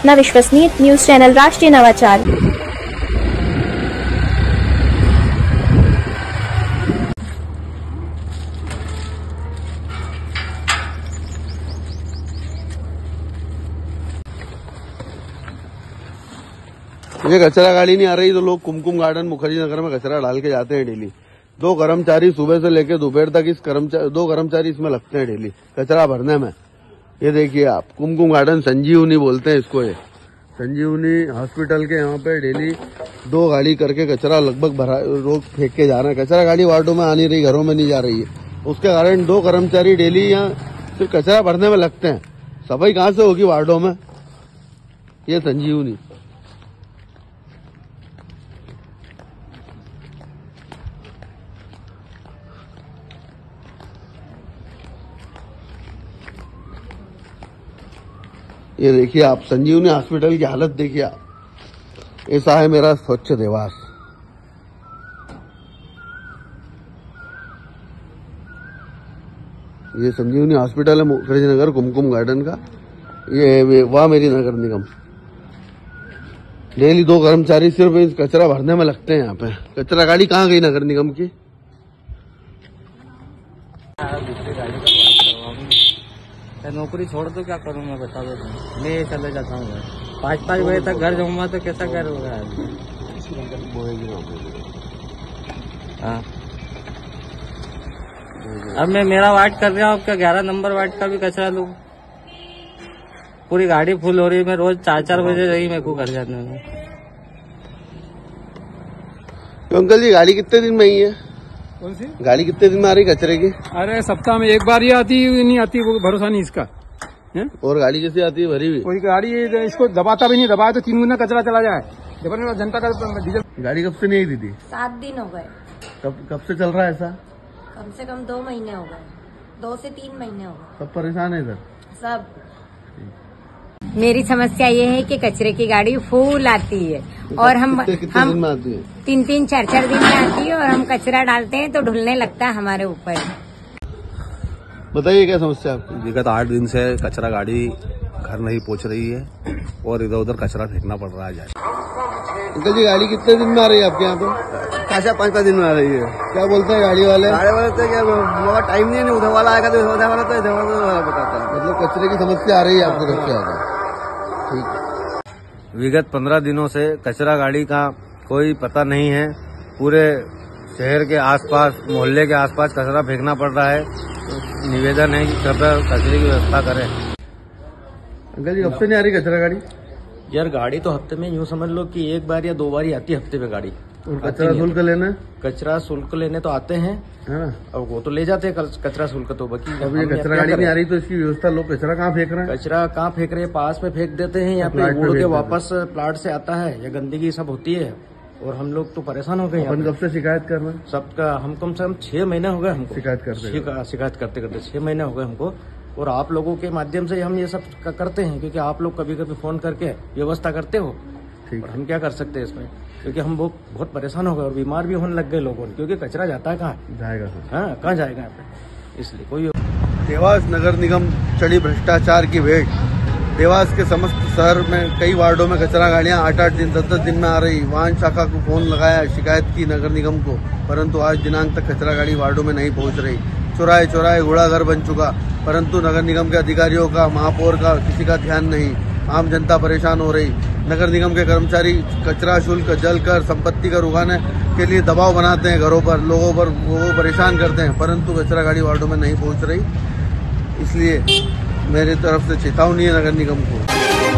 अपना विश्वसनीय news channel राष्ट्रीय नवाचार। ये कचरा गाड़ी नहीं आ रही तो लोग कुमकुम गार्डन मुखर्जी नगर में कचरा डाल के जाते हैं डेली। 2 कर्मचारी सुबह से लेकर दोपहर तक 2 कर्मचारी इसमें लगते हैं डेली कचरा भरने में। ये देखिए आप, कुमकुम गार्डन संजीवनी बोलते हैं इसको। ये संजीवनी हॉस्पिटल के यहाँ पे डेली 2 गाड़ी करके कचरा लगभग भरा रोज फेंक के जा रहे हैं। कचरा गाड़ी वार्डों में आ नहीं रही, घरों में नहीं जा रही है। उसके कारण 2 कर्मचारी डेली यहाँ सिर्फ कचरा भरने में लगते हैं। सफाई कहाँ से होगी वार्डों में? ये संजीवनी। ये देखिए आप, संजीवनी हॉस्पिटल की हालत देखिए आप। ऐसा है मेरा स्वच्छ देवास। ये संजीवनी हॉस्पिटल है मुखर्जी नगर कुमकुम गार्डन का। ये वह मेरी नगर निगम। डेली 2 कर्मचारी सिर्फ इस कचरा भरने में लगते हैं यहाँ पे। कचरा गाड़ी कहाँ गई नगर निगम की? नौकरी छोड़ दो, क्या करूँ मैं, बता दो तुम। मैं चले जाता हूँ, 5 बजे तक घर जाऊंगा तो कैसा घर होगा? हाँ, अब मैं मेरा वार्ड कर रहा हूँ, क्या 11 नंबर वार्ड का भी कचरा लूँ? पूरी गाड़ी फुल हो रही है। मैं रोज 4 बजे रही मेरे को घर जाने में। तो अंकल जी, गाड़ी कितने दिन में आई है? कौन सी गाड़ी कितने दिन में आ रही कचरे की? अरे सप्ताह में 1 बार ही आती, नहीं आती वो भरोसा नहीं इसका है? और गाड़ी जैसे आती है भरी हुई। कोई गाड़ी इसको दबाता भी नहीं, दबाए तो 3 गुना कचरा चला जाए। जनता का डीजल। गाड़ी कब से नहीं आई थी? 7 दिन हो गए। कब से चल रहा है ऐसा? कम से कम 2 महीने हो गए, 2 से 3 महीने हो गए। सब परेशान है इधर सब। मेरी समस्या ये है कि कचरे की गाड़ी फुल आती है और हम कितने दिन में आती है? 3-3, 4-4 दिन में आती है और हम कचरा डालते हैं तो ढुलने लगता है हमारे ऊपर। बताइए क्या समस्या आपकी? विगत 8 दिन से कचरा गाड़ी घर नहीं पहुंच रही है और इधर उधर कचरा फेंकना पड़ रहा है। अंकल जी, गाड़ी कितने दिन में आ रही है आपके यहाँ पे? खासा 5 दिन में आ रही है। क्या बोलते हैं गाड़ी वाले? तो क्या टाइम नहीं है, उधर वाला आएगा तो उधर वाला तो इधर वाला बताता है। मतलब कचरे की समस्या आ रही है आपको सबसे ज्यादा? ठीक। विगत 15 दिनों से कचरा गाड़ी का कोई पता नहीं है। पूरे शहर के आसपास, मोहल्ले के आसपास कचरा फेंकना पड़ रहा है। निवेदन है कि कृपया कचरे की व्यवस्था करें। अंकल जी, कब से नहीं आ रही कचरा गाड़ी? यार गाड़ी तो हफ्ते में यूँ समझ लो कि 1 बार या 2 बार ही आती है हफ्ते में गाड़ी। और कचरा शुल्क लेना? कचरा शुल्क लेने तो आते हैं, अब वो तो ले जाते हैं कचरा शुल्क। तो बाकी अब ये कचरा गाड़ी नहीं आ रही तो इसकी व्यवस्था, लोग कचरा कहाँ फेंक रहे हैं? कचरा कहाँ फेंक रहे हैं? पास में फेंक देते हैं, यहाँ पे उड़ के वापस प्लाट से आता है, या गंदगी सब होती है और हम लोग तो परेशान हो गए। अपन कब से शिकायत कर रहे हैं? सबका हम कम से कम 6 महीने हो गए हमको शिकायत करते करते 6 महीने हो गए हमको। और आप लोगों के माध्यम से हम ये सब करते हैं, क्योंकि आप लोग कभी कभी फोन करके व्यवस्था करते हो। और हम क्या कर सकते हैं इसमें, क्योंकि हम बहुत परेशान हो गए और बीमार भी होने लग गए लोगों ने, क्योंकि कचरा जाता है कहाँ जाएगा? हाँ, कहाँ जाएगा यहाँ पे? इसलिए कोई। देवास नगर निगम चढ़ी भ्रष्टाचार की भेंट। देवास के समस्त शहर में कई वार्डों में कचरा गाड़ियां 8-8 दिन 10-10 दिन में आ रही। वाहन शाखा को फोन लगाया, शिकायत की नगर निगम को, परंतु आज दिनांक तक कचरा गाड़ी वार्डों में नहीं पहुंच रही। चौराहे चौराहे घोड़ा घर बन चुका, परंतु नगर निगम के अधिकारियों का, महापौर का किसी का ध्यान नहीं। आम जनता परेशान हो रही। नगर निगम के कर्मचारी कचरा शुल्क, जल कर, संपत्ति कर उगाने के लिए दबाव बनाते हैं घरों पर, लोगों को परेशान करते हैं, परंतु कचरा गाड़ी वार्डों में नहीं पहुंच रही। इसलिए मेरी तरफ से चेतावनी है नगर निगम को।